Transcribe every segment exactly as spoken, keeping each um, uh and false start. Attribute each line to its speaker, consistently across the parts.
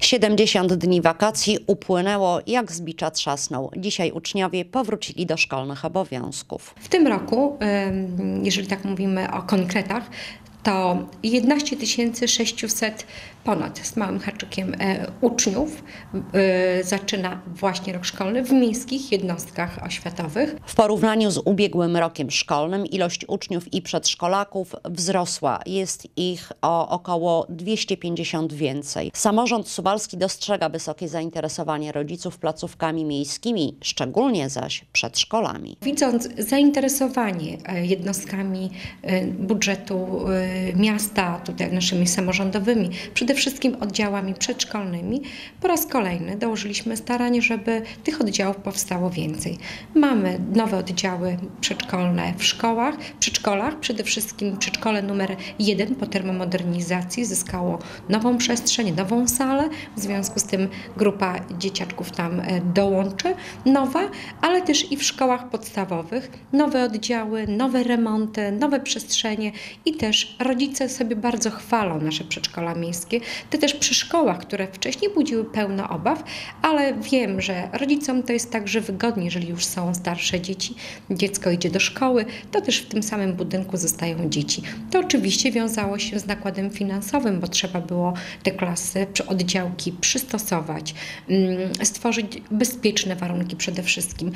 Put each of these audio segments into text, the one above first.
Speaker 1: siedemdziesiąt dni wakacji upłynęło jak z bicza trzasnął. Dzisiaj uczniowie powrócili do szkolnych obowiązków.
Speaker 2: W tym roku, jeżeli tak mówimy o konkretach, to jedenaście tysięcy sześćset ponad z małym haczykiem e, uczniów e, zaczyna właśnie rok szkolny w miejskich jednostkach oświatowych.
Speaker 1: W porównaniu z ubiegłym rokiem szkolnym ilość uczniów i przedszkolaków wzrosła. Jest ich o około dwieście pięćdziesiąt więcej. Samorząd suwalski dostrzega wysokie zainteresowanie rodziców placówkami miejskimi, szczególnie zaś przedszkolami.
Speaker 2: Widząc zainteresowanie jednostkami budżetu miasta, tutaj naszymi samorządowymi, przede wszystkim oddziałami przedszkolnymi, po raz kolejny dołożyliśmy starań, żeby tych oddziałów powstało więcej. Mamy nowe oddziały przedszkolne w szkołach, przedszkolach, przede wszystkim przedszkole numer jeden po termomodernizacji zyskało nową przestrzeń, nową salę, w związku z tym grupa dzieciaczków tam dołączy, nowa, ale też i w szkołach podstawowych, nowe oddziały, nowe remonty, nowe przestrzenie i też rodzice sobie bardzo chwalą nasze przedszkola miejskie, te też przy szkołach, które wcześniej budziły pełno obaw, ale wiem, że rodzicom to jest także wygodnie, jeżeli już są starsze dzieci, dziecko idzie do szkoły, to też w tym samym budynku zostają dzieci. To oczywiście wiązało się z nakładem finansowym, bo trzeba było te klasy, oddziałki przystosować, stworzyć bezpieczne warunki przede wszystkim.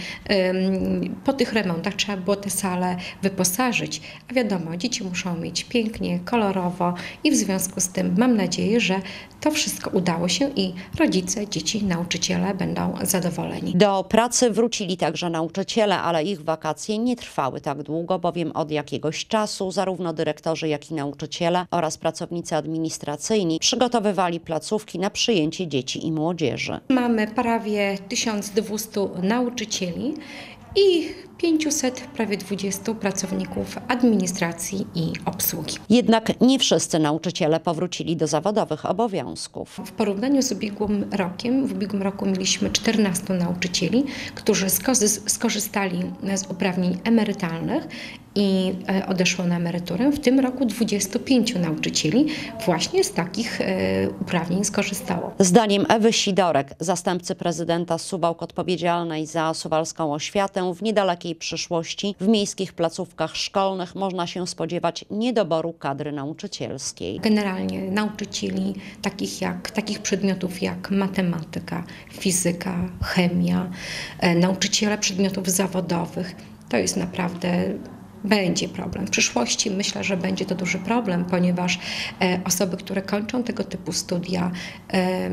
Speaker 2: Po tych remontach trzeba było te sale wyposażyć, a wiadomo, dzieci muszą mieć pięknie, kolorowo i w związku z tym mam nadzieję, że to wszystko udało się i rodzice, dzieci, nauczyciele będą zadowoleni.
Speaker 1: Do pracy wrócili także nauczyciele, ale ich wakacje nie trwały tak długo, bowiem od jakiegoś czasu zarówno dyrektorzy, jak i nauczyciele oraz pracownicy administracyjni przygotowywali placówki na przyjęcie dzieci i młodzieży.
Speaker 2: Mamy prawie tysiąc dwieście nauczycieli i pięćset, prawie dwudziestu pracowników administracji i obsługi.
Speaker 1: Jednak nie wszyscy nauczyciele powrócili do zawodowych obowiązków.
Speaker 2: W porównaniu z ubiegłym rokiem, w ubiegłym roku mieliśmy czternastu nauczycieli, którzy skorzystali z uprawnień emerytalnych i odeszło na emeryturę. W tym roku dwudziestu pięciu nauczycieli właśnie z takich uprawnień skorzystało.
Speaker 1: Zdaniem Ewy Sidorek, zastępcy prezydenta Suwałk odpowiedzialnej za suwalską oświatę, w niedalekiej przyszłości w miejskich placówkach szkolnych można się spodziewać niedoboru kadry nauczycielskiej.
Speaker 2: Generalnie nauczycieli takich, jak, takich przedmiotów jak matematyka, fizyka, chemia, nauczyciele przedmiotów zawodowych, to jest naprawdę będzie problem. W przyszłości myślę, że będzie to duży problem, ponieważ e, osoby, które kończą tego typu studia, e,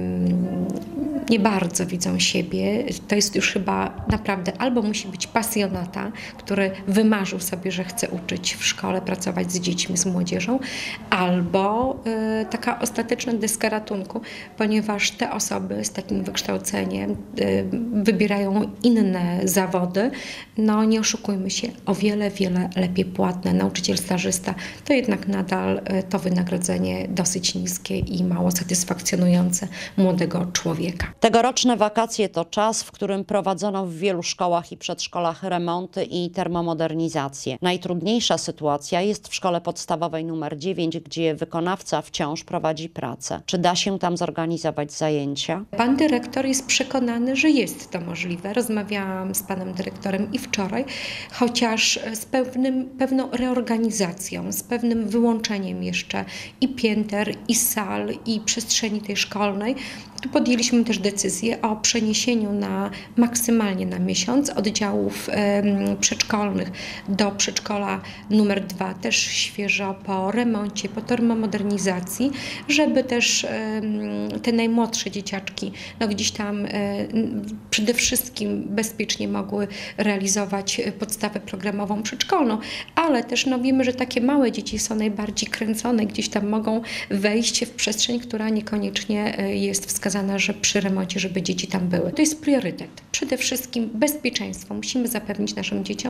Speaker 2: nie bardzo widzą siebie. To jest już chyba naprawdę albo musi być pasjonata, który wymarzył sobie, że chce uczyć w szkole, pracować z dziećmi, z młodzieżą, albo e, taka ostateczna deska ratunku, ponieważ te osoby z takim wykształceniem e, wybierają inne zawody. No nie oszukujmy się, o wiele, wiele lepiej płatne. Nauczyciel stażysta to jednak nadal to wynagrodzenie dosyć niskie i mało satysfakcjonujące młodego człowieka.
Speaker 1: Tegoroczne wakacje to czas, w którym prowadzono w wielu szkołach i przedszkolach remonty i termomodernizacje. Najtrudniejsza sytuacja jest w szkole podstawowej numer dziewięć, gdzie wykonawca wciąż prowadzi pracę. Czy da się tam zorganizować zajęcia?
Speaker 2: Pan dyrektor jest przekonany, że jest to możliwe. Rozmawiałam z panem dyrektorem i wczoraj, chociaż z pewnym pewną reorganizacją, z pewnym wyłączeniem jeszcze i pięter, i sal, i przestrzeni tej szkolnej. Tu podjęliśmy też decyzję o przeniesieniu na maksymalnie na miesiąc oddziałów um, przedszkolnych do przedszkola numer dwa, też świeżo po remoncie, po termomodernizacji, żeby też um, te najmłodsze dzieciaczki no gdzieś tam um, przede wszystkim bezpiecznie mogły realizować podstawę programową przedszkolną, ale też no, wiemy, że takie małe dzieci są najbardziej kręcone, gdzieś tam mogą wejść w przestrzeń, która niekoniecznie jest wskazana, że przy remoncie, żeby dzieci tam były. To jest priorytet. Przede wszystkim bezpieczeństwo musimy zapewnić naszym dzieciom.